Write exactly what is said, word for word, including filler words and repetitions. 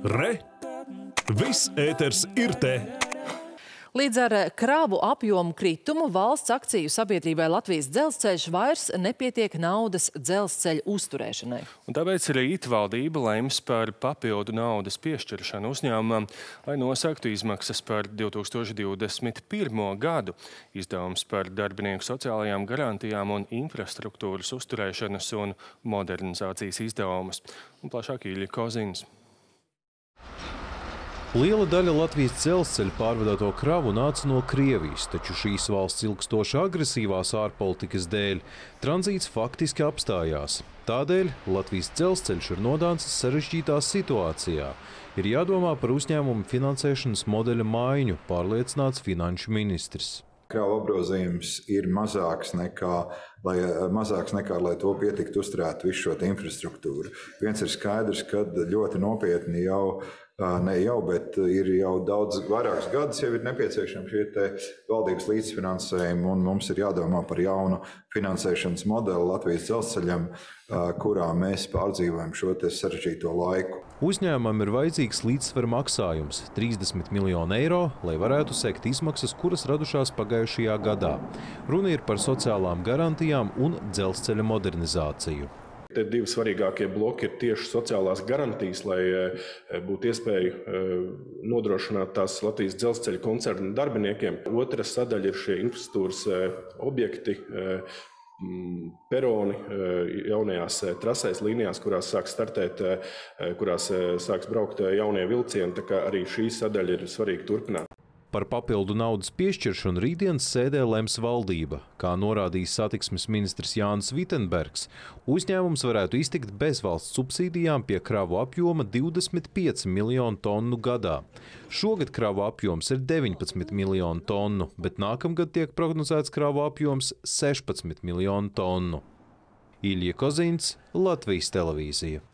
Re! Viss ēters ir te! Līdz ar kravu apjomu kritumu valsts akciju sabiedrībai Latvijas dzelzceļš vairs nepietiek naudas dzelzceļa uzturēšanai. Un tāpēc rīt valdība lems par papildu naudas piešķiršanu uzņēmumam, lai nosaktu izmaksas par divu tūkstoši divdesmit pirmo gadu. Izdevums par darbinieku sociālajām garantijām un infrastruktūras uzturēšanas un modernizācijas izdevumus. Un plašāk Ilja Kozins. Liela daļa Latvijas dzelzceļa pārvadāto kravu nāca no Krievijas, taču šīs valsts ilgstoši agresīvās ārpolitikas dēļ tranzīts faktiski apstājās. Tādēļ Latvijas dzelzceļš ir nonācis sarežģītā situācijā. Ir jādomā par uzņēmumu finansēšanas modeļa maiņu, pārliecināts finanšu ministrs. Kravu apgrozījums ir mazāks nekā, lai, mazāks nekā, lai to pietiktu uzturēt visu šo infrastruktūru. Viens ir skaidrs, ka ļoti nopietni jau, ne jau, bet ir jau daudz vairākus gadus jau ir nepieciešami šie te valdības līdzfinansējumi, un mums ir jādomā par jaunu finansēšanas modeli Latvijas dzelzceļam, kurā mēs pārdzīvojam šo te sarežģīto laiku. Uzņēmumam ir vajadzīgs līdzsvera maksājums – trīsdesmit miljoni eiro, lai varētu sekt izmaksas, kuras radušās pagājušajā gadā. Runa ir par sociālām garantijām un dzelzceļa modernizāciju. Te divi svarīgākie bloki ir tieši sociālās garantijas, lai būtu iespēja nodrošināt tās Latvijas dzelzceļa koncerna darbiniekiem. Otra sadaļa ir šie infrastruktūras objekti, peroni jaunajās trasēs, līnijās, kurās sāks startēt, kurās sāks braukt jaunie vilcieni, tā kā arī šī sadaļa ir svarīga turpināt. Par papildu naudas piešķiršanu rītdienas sēdē lems valdība. Kā norādījis satiksmes ministrs Jānis Vitenbergs, uzņēmums varētu iztikt bez valsts subsīdijām pie kravu apjoma divdesmit pieci miljonu tonu gadā. Šogad kravu apjoms ir deviņpadsmit miljonu tonu, bet nākamgad tiek prognozēts kravu apjoms sešpadsmit miljonu tonu. Ilja Kozins, Latvijas televīzija.